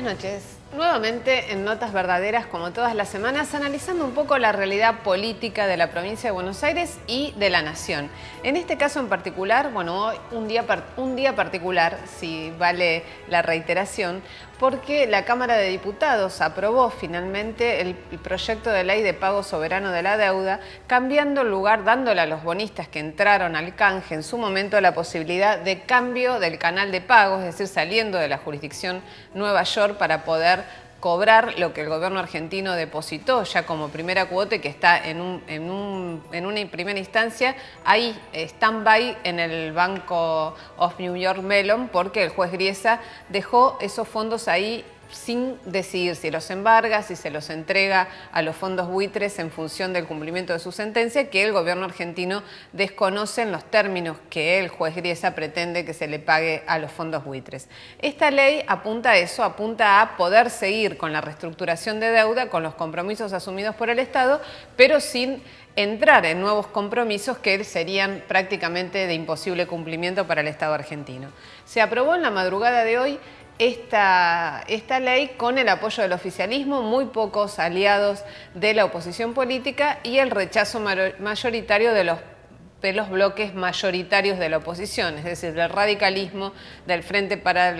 noches. Nuevamente en Notas Verdaderas, como todas las semanas, analizando un poco la realidad política de la provincia de Buenos Aires y de la nación. En este caso en particular, bueno, hoy un día particular, si vale la reiteración, porque la Cámara de Diputados aprobó finalmente el proyecto de ley de pago soberano de la deuda, cambiando el lugar, dándole a los bonistas que entraron al canje en su momento la posibilidad de cambio del canal de pago, es decir, saliendo de la jurisdicción Nueva York para poder cobrar lo que el gobierno argentino depositó ya como primera cuota y que está en una primera instancia ahí, stand-by en el Banco of New York Mellon, porque el juez Griesa dejó esos fondos ahí sin decidir si los embarga, si se los entrega a los fondos buitres en función del cumplimiento de su sentencia, que el gobierno argentino desconoce en los términos que el juez Griesa pretende que se le pague a los fondos buitres. Esta ley apunta a eso, apunta a poder seguir con la reestructuración de deuda, con los compromisos asumidos por el Estado, pero sin entrar en nuevos compromisos que serían prácticamente de imposible cumplimiento para el Estado argentino. Se aprobó en la madrugada de hoy esta ley con el apoyo del oficialismo, muy pocos aliados de la oposición política y el rechazo mayoritario de los bloques mayoritarios de la oposición, es decir, del radicalismo, del Frente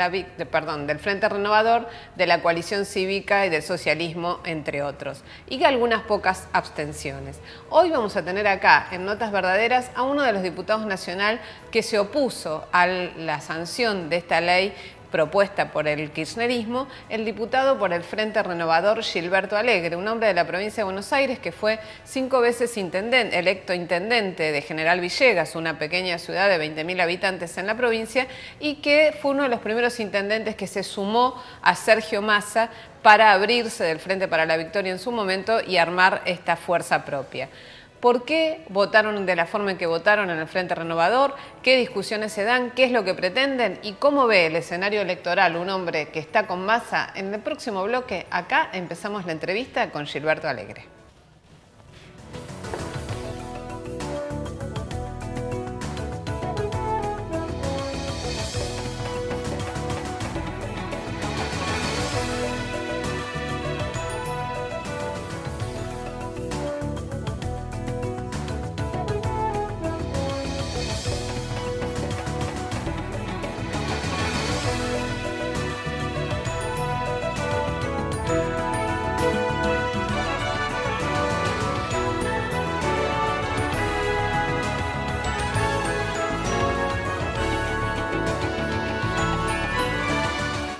del Frente Renovador, de la Coalición Cívica y del socialismo, entre otros, y algunas pocas abstenciones. Hoy vamos a tener acá, en Notas Verdaderas, a uno de los diputados nacional que se opuso a la sanción de esta ley propuesta por el kirchnerismo, el diputado por el Frente Renovador Gilberto Alegre, un hombre de la provincia de Buenos Aires que fue 5 veces electo intendente de General Villegas, una pequeña ciudad de 20.000 habitantes en la provincia, y que fue uno de los primeros intendentes que se sumó a Sergio Massa para abrirse del Frente para la Victoria en su momento y armar esta fuerza propia. ¿Por qué votaron de la forma en que votaron en el Frente Renovador? ¿Qué discusiones se dan? ¿Qué es lo que pretenden? ¿Y cómo ve el escenario electoral un hombre que está con Massa? En el próximo bloque, acá empezamos la entrevista con Gilberto Alegre.